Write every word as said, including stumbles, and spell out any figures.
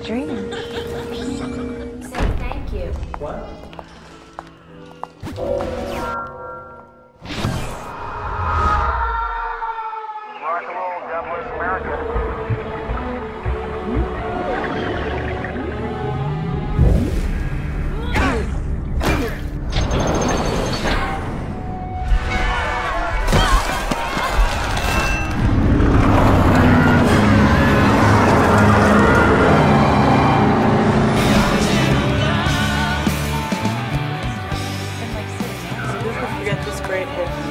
dream. Say thank you. What? Rock and roll, God bless America. Forget this great hit.